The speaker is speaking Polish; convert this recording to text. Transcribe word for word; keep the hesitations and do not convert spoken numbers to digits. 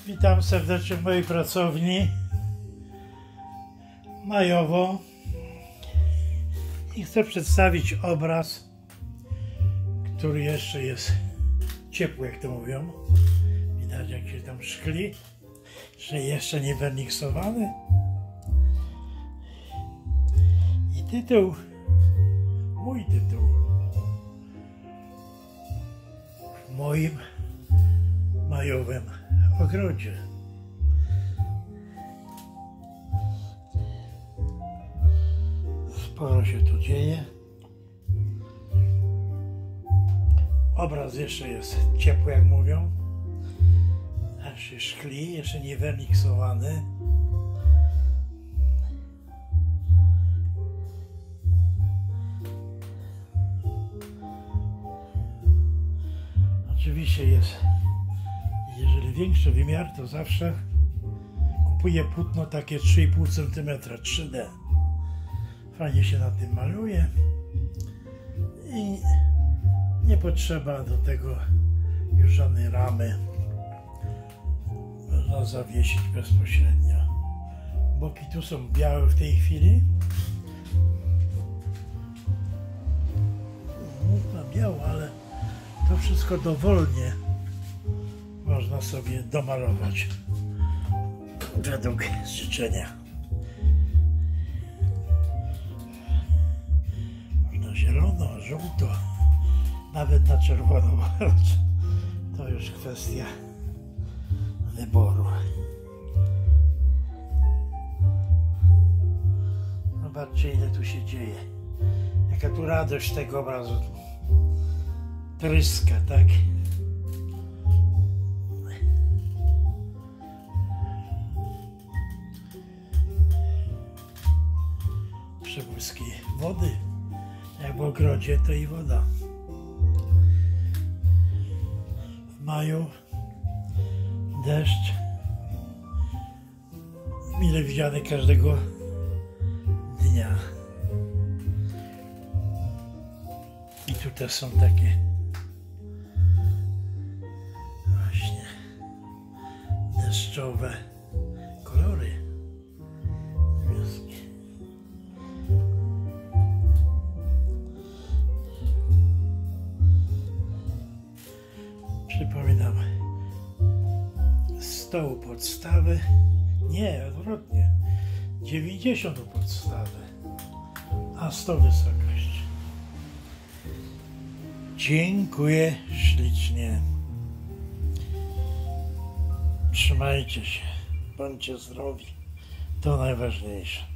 Witam serdecznie w mojej pracowni majowo i chcę przedstawić obraz, który jeszcze jest ciepły, jak to mówią. Widać, jak się tam szkli, że jeszcze nie werniksowany. I tytuł, mój tytuł, w moim majowym ogrodzie. Sporo się tu dzieje. Obraz jeszcze jest ciepły, jak mówią. Aż się szkli, jeszcze nie werniksowany. Oczywiście jest, jeżeli większy wymiar, to zawsze kupuję płótno takie trzy i pół centymetra, trzy D. Fajnie się na tym maluje i nie potrzeba do tego już żadnej ramy. Można zawiesić bezpośrednio. Boki tu są białe w tej chwili. No, biało, ale to wszystko dowolnie można sobie domalować według życzenia. Można zielono, żółto, nawet na czerwono. To już kwestia wyboru. Zobaczcie, ile tu się dzieje. Jaka tu radość tego obrazu tryska, tak? Przebłyski wody, jak w ogrodzie, to i woda. W maju deszcz mile widziany każdego dnia. I tutaj są takie właśnie deszczowe kolory wioski. Przypominam, sto u podstawy, nie, odwrotnie, dziewięćdziesiąt u podstawy, a sto wysokość. Dziękuję ślicznie. Trzymajcie się, bądźcie zdrowi, to najważniejsze.